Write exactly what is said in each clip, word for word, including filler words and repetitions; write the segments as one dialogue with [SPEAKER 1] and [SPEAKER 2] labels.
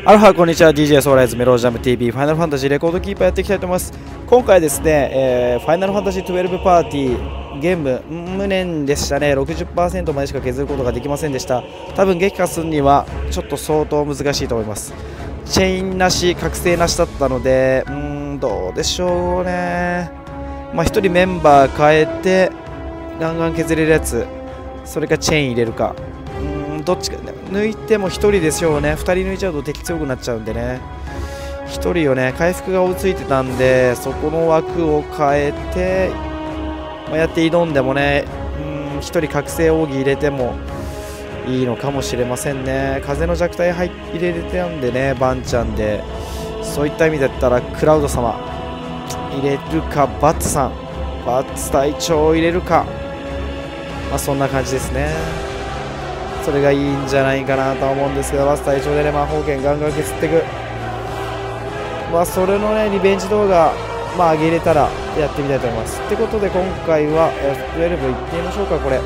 [SPEAKER 1] アロハこんにちは。 ディージェー ソーライズメロージャム ティーブイ ファイナルファンタジーレコードキーパーやっていきたいと思います。今回ですね、えー、ファイナルファンタジーじゅうにパーティーゲーム無念でしたね。 ろくじゅっパーセント までしか削ることができませんでした。多分撃破するにはちょっと相当難しいと思います。チェインなし覚醒なしだったので、うーんどうでしょうね。まあひとりメンバー変えてガンガン削れるやつ、それかチェイン入れるか、どっちか、ね、抜いてもひとりでしょうね。ふたり抜いちゃうと敵強くなっちゃうんでね、ひとりをね回復が追いついてたんで、そこの枠を変えて、まあ、やって挑んでもね、うんひとり覚醒奥義入れてもいいのかもしれませんね。風の弱体入れれてたんでね、バンちゃんで、そういった意味だったらクラウド様入れるか、バッツさん、バッツ隊長を入れるか、まあそんな感じですね。それがいいんじゃないかなと思うんですけど、バス隊長でね、魔法剣ガンガン削っていく。まあ、それのね、リベンジ動画、まあ、上げれたらやってみたいと思います。ってことで、今回は エフじゅうに いってみましょうか、これ。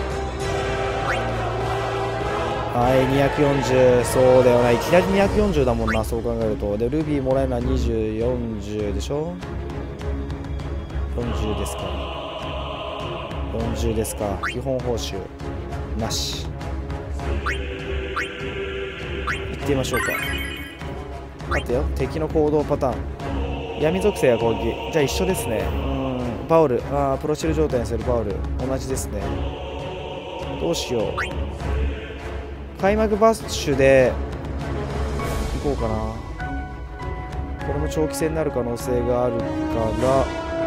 [SPEAKER 1] はい、にひゃくよんじゅう、そうだよな、いきなりにひゃくよんじゅうだもんな、そう考えると。で、ルビーもらえるのはにじゅう、よんじゅうでしょ ?よんじゅう ですか。よんじゅうですか。基本報酬、なし。行ってみましょうか。待ってよ、敵の行動パターン、闇属性や攻撃、じゃあ一緒ですね。うん、バウル、あープロシル状態にするバウル、同じですね。どうしよう、開幕バッシュで行こうかな。これも長期戦になる可能性があるから、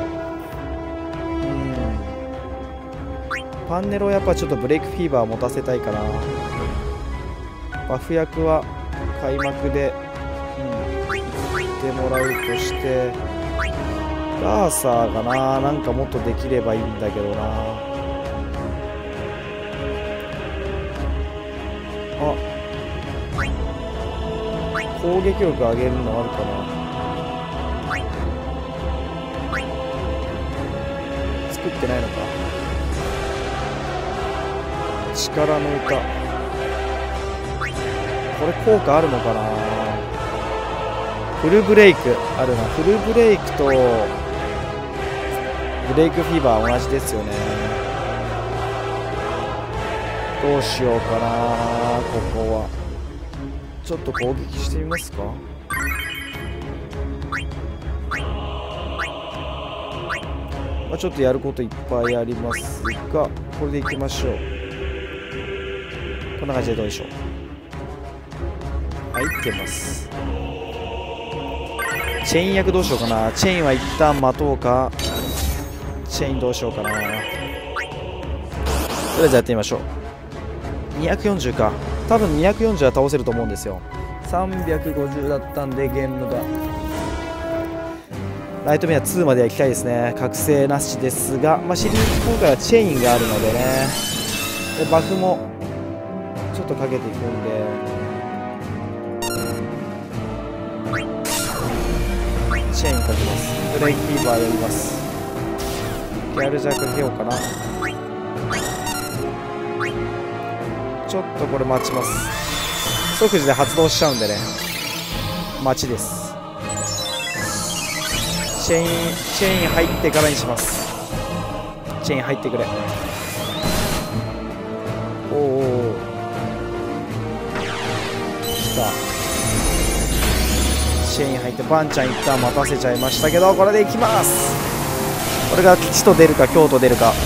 [SPEAKER 1] うん、パンネロをやっぱちょっとブレイクフィーバー持たせたいかな。バフ役は開幕で、うん、言ってもらうとして、ガーサーがな、なんかもっとできればいいんだけどな。あ、攻撃力上げるのあるかな。作ってないのか。力の歌、これ効果あるのかな。フルブレイクあるな。フルブレイクとブレイクフィーバー同じですよね。どうしようかな。ここはちょっと攻撃してみますか。まあ、ちょっとやることいっぱいありますが、これでいきましょう。こんな感じでどうでしょう。入ってます。チェイン役どうしようかな。チェインは一旦待とうか。チェインどうしようかな。とりあえずやってみましょう。にひゃくよんじゅうか。多分にひゃくよんじゅうは倒せると思うんですよ。さんびゃくごじゅうだったんで、ゲームがライトメアにまでは行きたいですね。覚醒なしですが、まあ、シリーズ今回はチェインがあるのでね。でバフもちょっとかけていくんで、チェインかけます。ブレイクフィーバーやります。ギャルジャーかけようかな。ちょっとこれ待ちます。即時で発動しちゃうんでね、待ちです。チェインチェイン入ってからにします。チェイン入ってくれ。おお来た。チェイン入って、バンちゃん一旦待たせちゃいましたけど、これでいきます。これが吉と出るか京と出るか。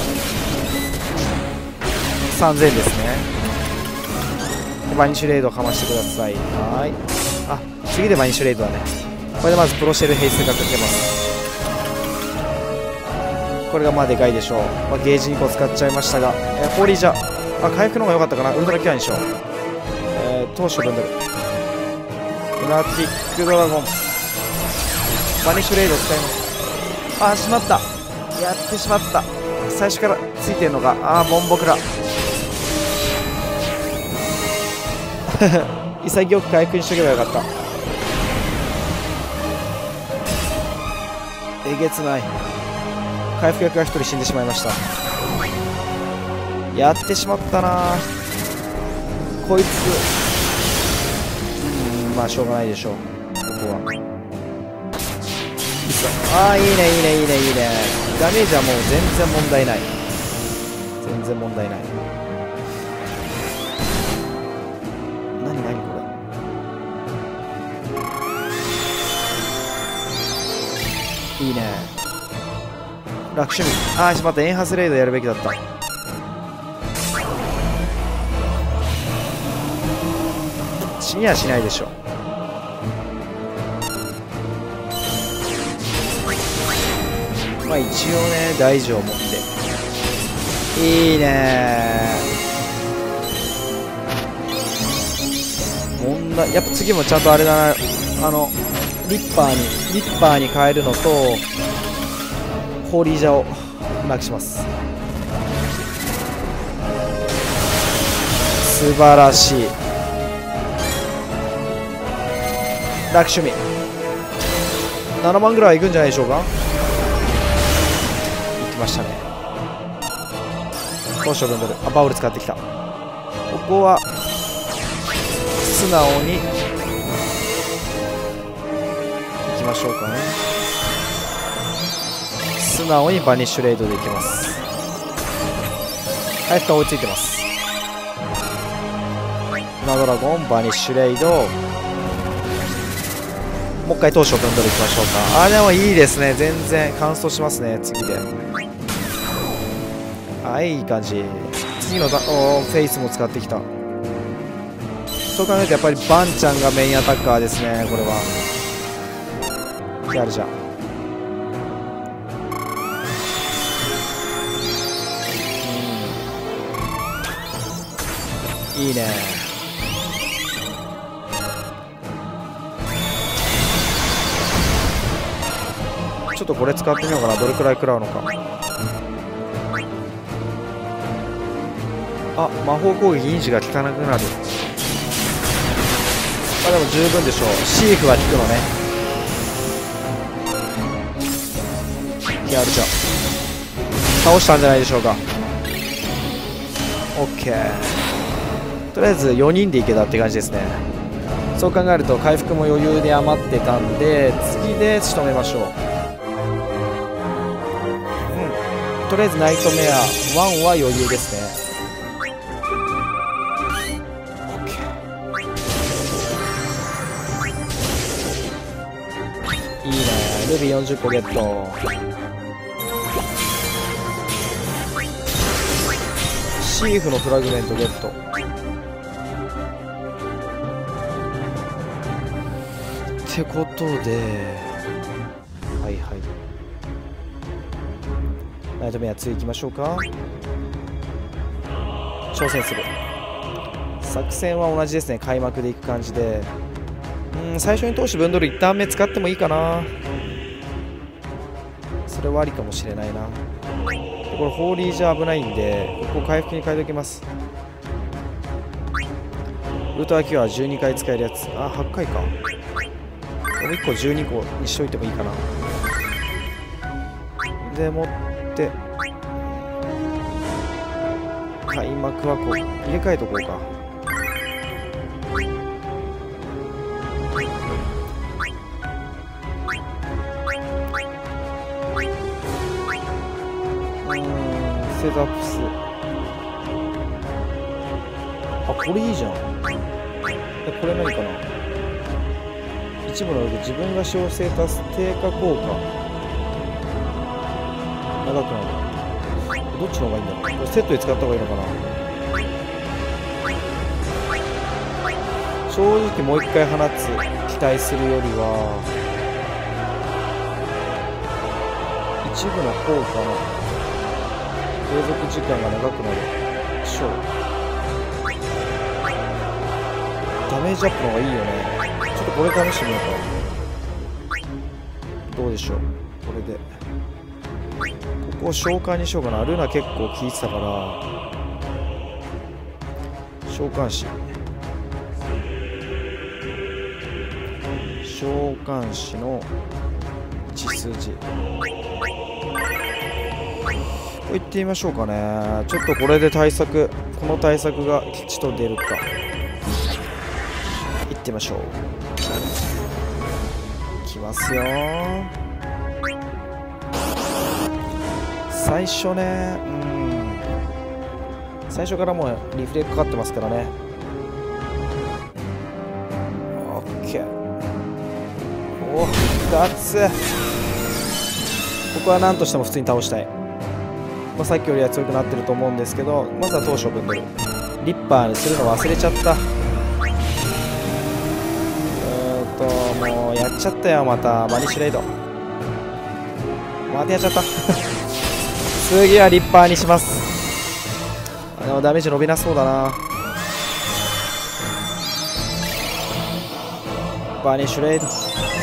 [SPEAKER 1] さんぜんですね。バニッシュレイドかましてください。はい、あ、次でバニッシュレイドだね。これでまずプロシェルヘイスがかけます。これがまあでかいでしょう。まあ、ゲージにこ使っちゃいましたが、えー、氷じゃあ回復の方が良かったかな。ウルトラキャラにしよう。えー、当初分でルナティックドラゴン、バニッシュレイド使います。あーしまった、やってしまった。最初からついてるのか。あーボンボクラ潔く回復にしとけばよかった。えげつない。回復役がひとり死んでしまいました。やってしまったなこいつ。うまあしょうがないでしょう、ここは。ああいいねいいねいいねいいね。ダメージはもう全然問題ない、全然問題ない。何何これ、いいね。楽趣味。ああしまった、エンハスレイドやるべきだった。死にはしないでしょ。まあ一応ね大事を持って、いいね問題。やっぱ次もちゃんとあれだな、あのリッパーにリッパーに変えるのとホーリージャをなくします。素晴らしい。楽趣味ななまんぐらいいくんじゃないでしょうか。いきましたね。どうしよう、ブンドル。あ、バウル使ってきた。ここは素直にいきましょうかね。素直にバニッシュレイドでいきます。回復は追いついてます。ナドラゴンバニッシュレイド、もう一回当初分取りいきましょうか。あーでもいいですね、全然乾燥しますね。次ではい、いい感じ。次のおフェイスも使ってきた。そう考えるとやっぱりバンちゃんがメインアタッカーですね、これは。やるじゃん。うん、いいね。ちょっとこれ使ってみようかな。どれくらい食らうのか。あ、魔法攻撃インジが効かなくなる。まあでも十分でしょう。シーフは効くのね。やるじゃん。倒したんじゃないでしょうか。 OK。 とりあえずよにんでいけたって感じですね。そう考えると回復も余裕で余ってたんで、次で仕留めましょう。とりあえずナイトメアワンは余裕ですね。 OK。 いいね。ルビーよんじゅっこゲット。シーフのフラグメントゲット。ってことで、はいはい、ナイトメア次行きましょうか。挑戦する。作戦は同じですね。開幕でいく感じで、うん、最初に投手分取るいちターン目使ってもいいかな。それはありかもしれないな。これホーリーじゃ危ないんで、ここ回復に変えておきます。ウルトラキュアじゅうにかい使えるやつ。あ、はちかいか。もういっこじゅうにこにしといてもいいかな。でもって開幕はこう入れ替えとこうか。うーん、セザプス。あ、これいいじゃん。え、これ何かな。一部のログ、自分が使用性足す低下効果長くなる。どっちの方がいいんだろう。これセットで使った方がいいのかな。正直もう一回放つ期待するよりは一部の効果の継続時間が長くなる。ショーダメージアップの方がいいよね。ちょっとこれ試してみようか。どうでしょう。これでここを召喚にしようかな。ルナ結構効いてたから召喚師召喚師の血筋いってみましょうかね。ちょっとこれで対策、この対策が吉と出るかいってみましょう。 きますよ。最初ね、うん、最初からもうリフレかかってますからね。オッケー。お、ふたつ。ここは何としても普通に倒したい。まあ、さっきよりは強くなってると思うんですけど、まずは当初分取る。リッパーにするの忘れちゃった。うーんともうやっちゃったよ。またバニッシュレイドまたやっちゃった次はリッパーにします。あでもダメージ伸びなそうだな。バニッシュレイド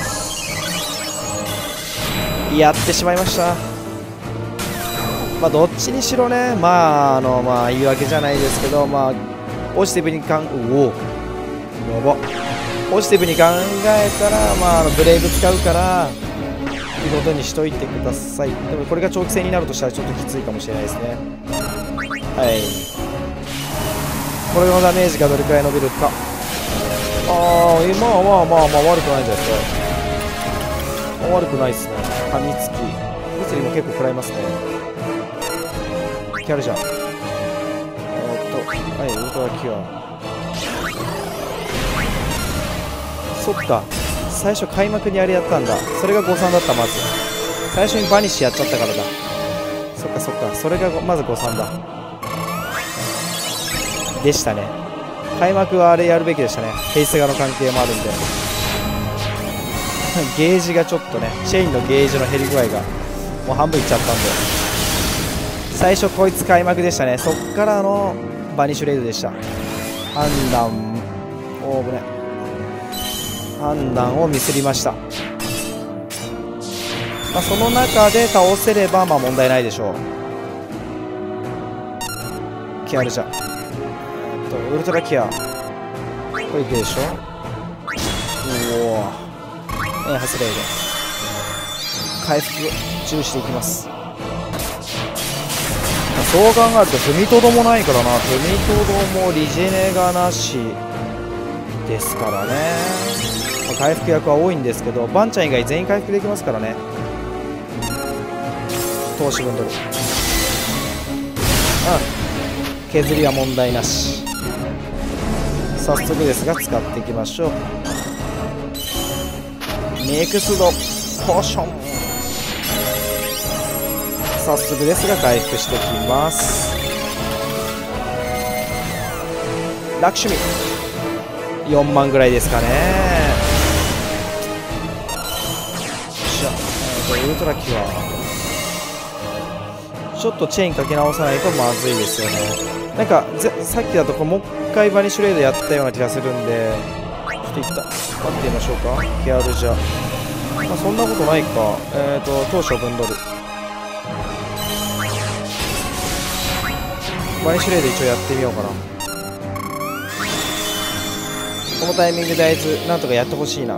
[SPEAKER 1] やってしまいました。まあどっちにしろね、まああのまあ言い訳じゃないですけど、まあポジティブにかんおおやばポジティブに考えたら、まああのブレイブ使うからいいことにしといてください。でもこれが長期戦になるとしたらちょっときついかもしれないですね。はい、これのダメージがどれくらい伸びるか。ああまあまあまあまあ悪くないんじゃないですか。悪くないですね。噛みつき物理も結構食らいますね。キャルジャーえー、っとはいウルトラキュア。そっか最初開幕にあれやったんだ。それが誤算だった。まず最初にバニッシュやっちゃったからだ。そっかそっかそれがまず誤算だでしたね。開幕はあれやるべきでしたね。フェイス側の関係もあるんでゲージがちょっとねチェインのゲージの減り具合がもう半分いっちゃったんで、最初こいつ開幕でしたね。そっからのバニッシュレイドでした。判断おーぶね判断をミスりました。まあ、その中で倒せればまあ問題ないでしょう。キアルジャえっとウルトラキアこれいくでしょ。おおエンハスレイド回復注視でいきます。そう考えると踏みとどもないからな。踏みとどもリジェネがなしですからね。回復役は多いんですけどバンちゃん以外全員回復できますからね。投資分取るうん削りは問題なし。早速ですが使っていきましょう。ネクストポーション早速ですが回復してきます。ラクシュミよんまんぐらいですかね。よっしゃウルトラキュアちょっとチェーンかけ直さないとまずいですよね。なんかさっきだとこうもう一回バニッシュレイドやったような気がするんでちょっといった待ってみましょうか。ケアルジャまあ、そんなことないか。えっ、ー、と当初分取るバニッシュレイド一応やってみようかな。このタイミングであいつなんとかやってほしいな。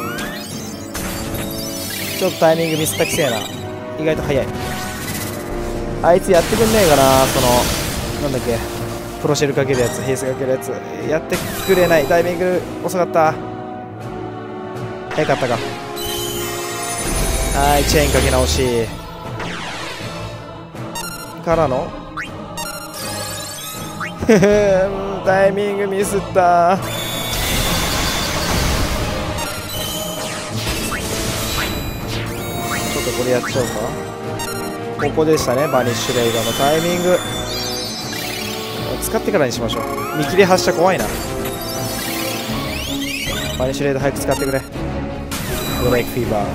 [SPEAKER 1] ちょっとタイミングミスったきせえな。意外と早い。あいつやってくんねえかな。そのなんだっけプロシェルかけるやつヘイスかけるやつやってくれない。タイミング遅かった。早かったか。はいチェーンかけ直しからのタイミングミスった。ちょっとこれやっちゃおうか。ここでしたねバニッシュレイドのタイミング使ってからにしましょう。見切り発射怖いな。バニッシュレイド早く使ってくれ。ブレイクフィーバー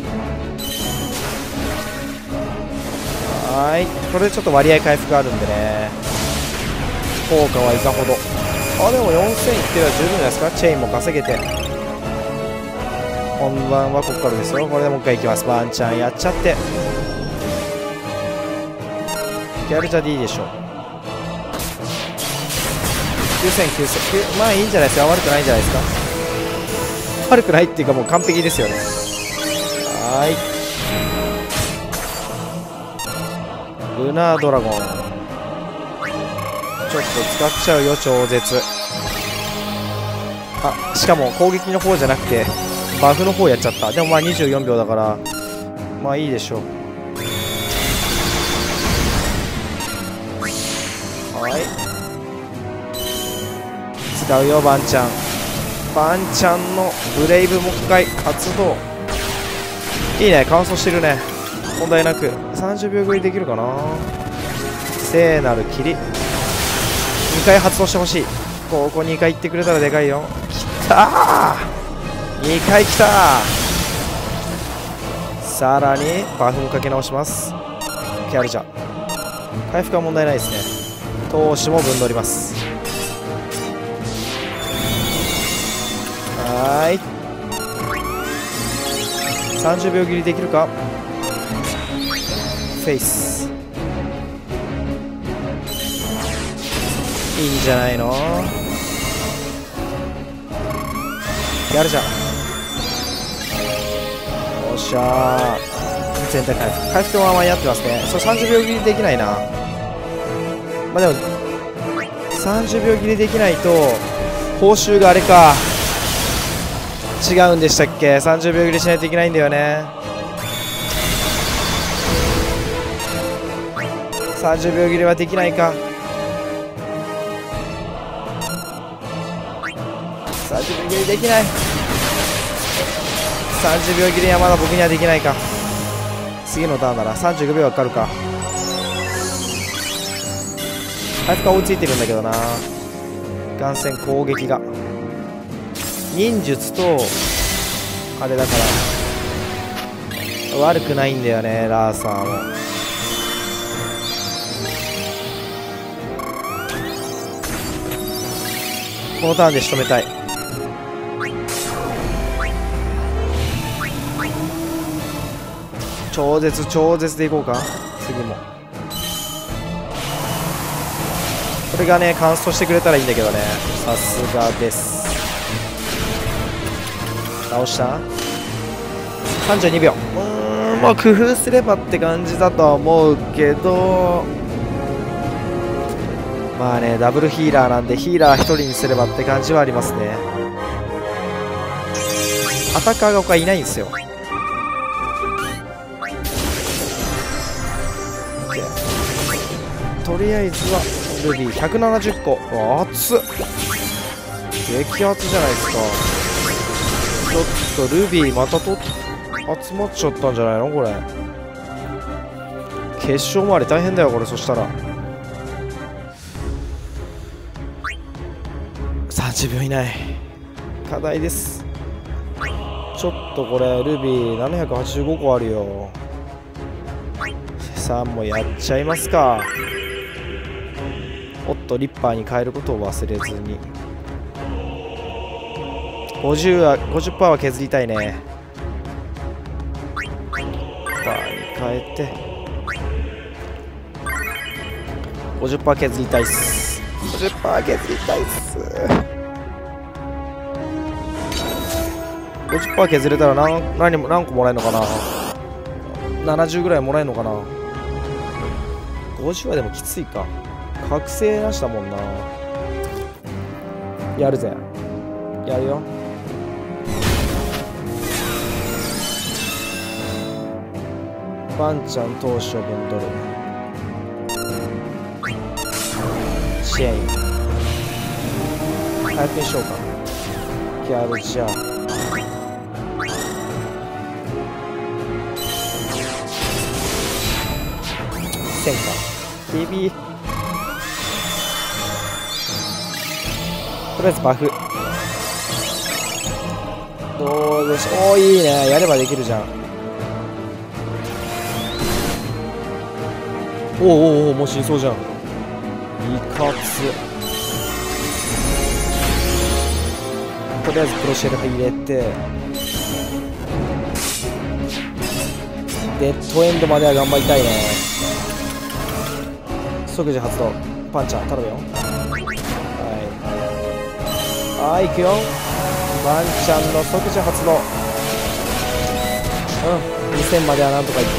[SPEAKER 1] はい、これでちょっと割合回復があるんでね効果はいかほど。あでもよんせんいってれば十分じゃないですか。チェーンも稼げて本番はここからですよ。これでもう一回いきます。バンちゃんやっちゃってギャルジャでいいでしょう。きゅうせんきゅうせんまあいいんじゃないですか。悪くないんじゃないですか。悪くないっていうかもう完璧ですよね。はい、ルナードラゴンちょっと使っちゃうよ超絶。あしかも攻撃の方じゃなくてバフの方やっちゃった。でもまあにじゅうよんびょうだからまあいいでしょう。はい、使うよバンちゃん。バンちゃんのブレイブもう一回発動。いいね、乾燥してるね、問題なく。さんじゅうびょうぐらいできるかな。聖なる霧にかい発動してほしい。ここにかい行ってくれたらでかいよ。きたー、にかいきたー。さらにバフもかけ直します。キャルジャ回復は問題ないですね。投資もぶん乗ります。はーい、さんじゅうびょう切りできるか。フェイスいいんじゃないの。やるじゃん。よっしゃー。全体回復回復のままやってますね。そうさんじゅうびょう切りできないな。まあでもさんじゅうびょう切りできないと報酬があれか違うんでしたっけ。さんじゅうびょう切りしないといけないんだよね。さんじゅうびょう切りはできないか。さんじゅうびょう切りできない。さんじゅうびょう切りはまだ僕にはできないか。次のターンならさんじゅうごびょうかかるか。回復は追いついてるんだけどな。眼線攻撃が忍術とあれだから悪くないんだよね。ラーサーもこのターンで仕留めたい。超絶超絶でいこうか。次もこれがね乾燥してくれたらいいんだけどね。さすがです。倒したさんじゅうにびょう。うーんまあ工夫すればって感じだとは思うけど、まあねダブルヒーラーなんでヒーラーひとりにすればって感じはありますね。アタッカーが他いないんですよ。とりあえずはルビーひゃくななじゅっこ。熱っ激アツじゃないですか。ちょっとルビーまたと集まっちゃったんじゃないのこれ。決勝周り大変だよこれ。そしたらさんじゅうびょう以内課題です。ちょっとこれルビーななひゃくはちじゅうごこあるよ。さんもやっちゃいますか。おっとリッパーに変えることを忘れずに ごじゅう, は ごじゅっパーセント は削りたいね。パーに変えて ごじゅっパーセント 削りたいっす。 ごじゅっパーセント 削りたいっす。 ごじゅっパーセント 削れたら 何, 何, 何個もらえるのかな。ななじゅうぐらいもらえるのかな。ごじゅうはでもきついか。覚醒なしだもんな。やるぜやるよ。バンちゃん投手を分取る。チェイン回復にしようか。キャルジャーせんか ティービー。 とりあえずバフどうでしょう。おーいいね、やればできるじゃん。おーおーおーもう死にそうじゃん。いかつ。とりあえずプロシェルフ入れてデッドエンドまでは頑張りたいね。即時発動。パンチャー頼むよ。はい、行くよ。ワンちゃんの即時発動。うん、にせんまではなんとかいった。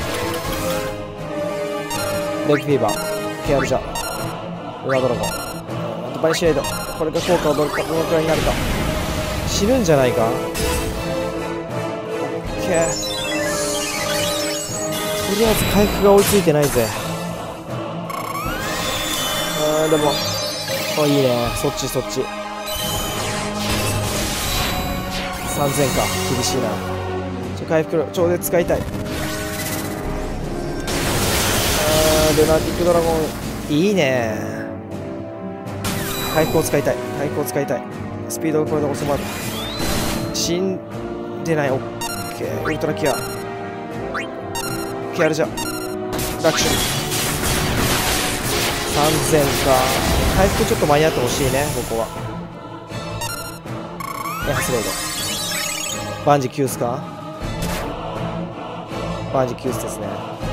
[SPEAKER 1] レッグフィーバー、ケアルジャー、ウラドラゴン、あとバイシェード。これが効果をどれくらいになるか。死ぬんじゃないか。 ケー。とりあえず回復が追いついてないぜ。うん、でもあ、いいね、そっちそっち。さんぜんか、厳しいな。ちょ回復超絶使いたい。あー、ルナティックドラゴンいいね。回復を使いたい、回復を使いたい。スピードがこれで収まる。死んでない。オッケー、ウルトラキアキアルじゃ楽勝。さんぜんか。回復ちょっと間に合ってほしいね、ここは。エハスレード。バンジキュースか。バンジキュースですね。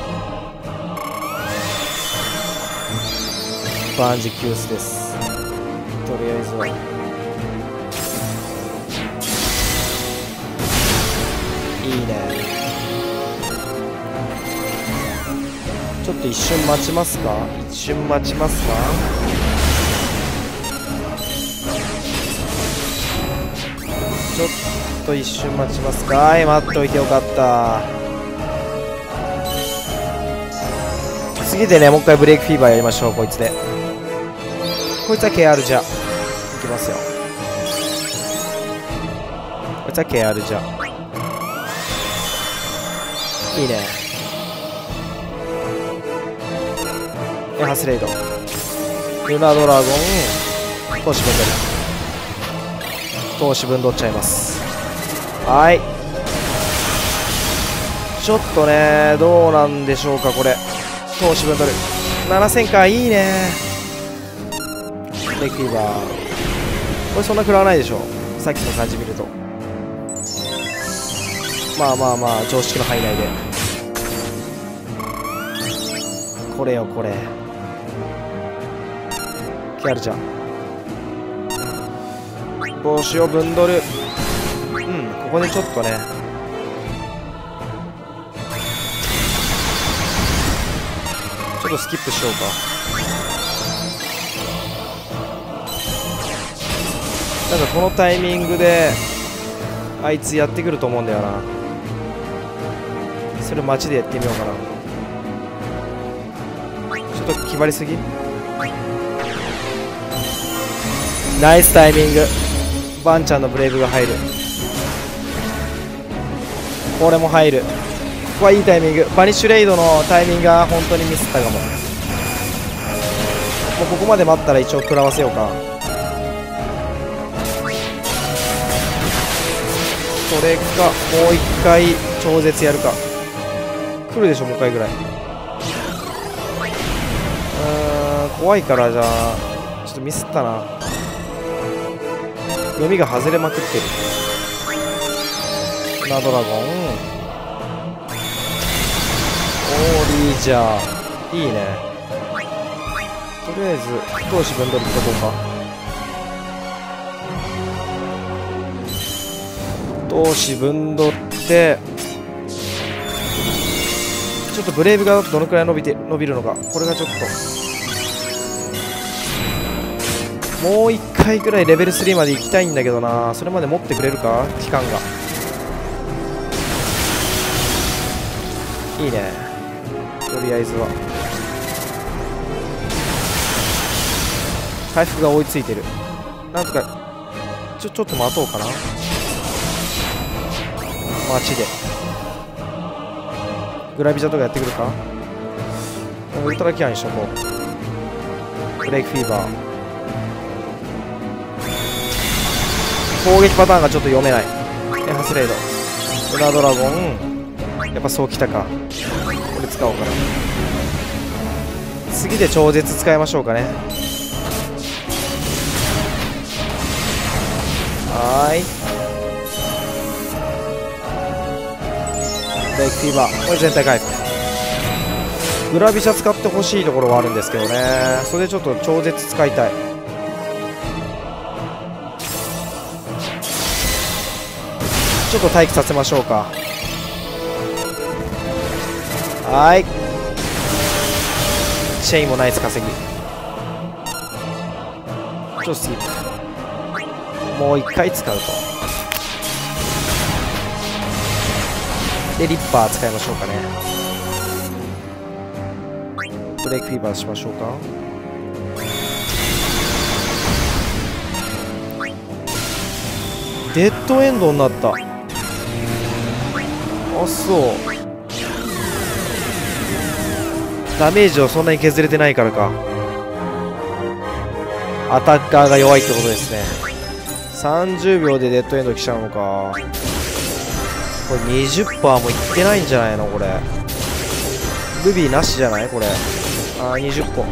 [SPEAKER 1] バンジキュースです。とりあえずはいいね。ちょっと一瞬待ちますか。一瞬待ちますか。ちょっと一瞬待ちますか。はい、待っておいてよかった。次でね、もう一回ブレイクフィーバーやりましょう。こいつで。こいつは ケーアール じゃいきますよ。こいつは ケーアール じゃいいね。エハスレイド、ルナドラゴン、投資分取り、投資分取っちゃいます。はい、ちょっとね、どうなんでしょうか、これ。投資分取るななせんか、いいね。レイクフィーバー、これそんな食らわないでしょ、さっきの感じ見ると。まあまあまあ、常識の範囲内で。これよ、これ。キャルちゃん。帽子をぶんどる。うん、ここでちょっとね。ちょっとスキップしようか。なんかこのタイミングで、あいつやってくると思うんだよな。それ街でやってみようかな。ちょっと決まりすぎ。ナイスタイミング。バンちゃんのブレイブが入る。これも入る。ここはいいタイミング。バニッシュレイドのタイミングが本当にミスったかも。もうここまで待ったら一応食らわせようか。それかもう一回超絶やるか。来るでしょ、もう一回ぐらい。うーん、怖いから、じゃあちょっとミスったな。読みが外れまくってる。ナドラゴン、オーリージャー、いいね。とりあえず投資分取りとこうか。投資分取って、ちょっとブレイブがどのくらい伸びて伸びるのか、これがちょっともういっかいぐらいレベルスリーまで行きたいんだけどな。それまで持ってくれるか、期間が。いいね、とりあえずは回復が追いついてる。なんとかちょちょっと待とうかな。街でグラビジャとかやってくるか。ウルトラキアにしとこう。ブレイクフィーバー、攻撃パターンがちょっと読めない。エハスレイド、ルナドラゴン、やっぱそうきたか。これ使おうかな。次で超絶使いましょうかね。はーい、ブレイクフィーバー、これ全体回復。グラビシャ使ってほしいところはあるんですけどね。それでちょっと超絶使いたい。ちょっと待機させましょうか。はい、チェインもナイス稼ぎ。ちょっとスキップ、もう一回使うと。 でリッパー使いましょうかね。ブレイクフィーバーしましょうか。デッドエンドになった。あ、そう。ダメージをそんなに削れてないからか。アタッカーが弱いってことですね。さんじゅうびょうでデッドエンド来ちゃうのか。これ にじゅっパーセント もいってないんじゃないのこれ。ルビーなしじゃないこれ。あーにじゅっこ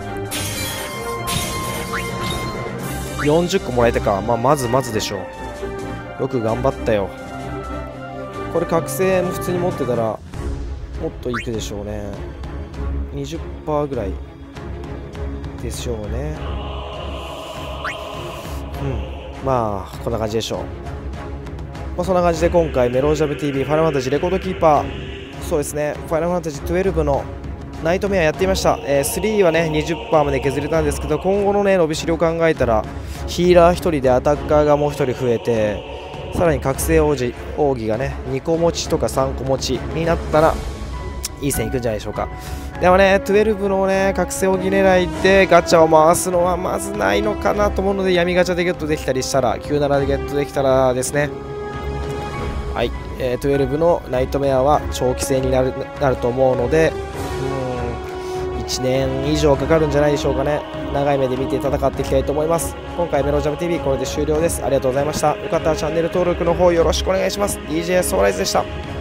[SPEAKER 1] よんじゅっこもらえたか。まあまずまずでしょう。よく頑張ったよ。これ覚醒も普通に持ってたらもっといくでしょうね。 にじゅっパーセント ぐらいでしょうね。うん、まあこんな感じでしょう。まあ、そんな感じで今回メロージャム ティーブイ ファイナルファンタジーレコードキーパー、そうですね、ファイナルファンタジーじゅうにのナイトメアやっていました。えー、スリーはね にじゅっパーセント まで削れたんですけど、今後のね伸びしろを考えたらヒーラーひとりでアタッカーがもうひとり増えて、さらに覚醒王子奥義がねにこ持ちとかさんこ持ちになったらいい線いくんじゃないでしょうか。でもねじゅうにのね覚醒奥義狙いでガチャを回すのはまずないのかなと思うので、闇ガチャでゲットできたりしたらきゅうじゅうななでゲットできたらですね。はい、えー、じゅうにのナイトメアは長期戦になる、なると思うので、うーんいちねん以上かかるんじゃないでしょうかね。長い目で見て戦っていきたいと思います。今回メロジャム ティーブイ これで終了です。ありがとうございました。よかったらチャンネル登録の方よろしくお願いします。ディージェー ソーライズでした。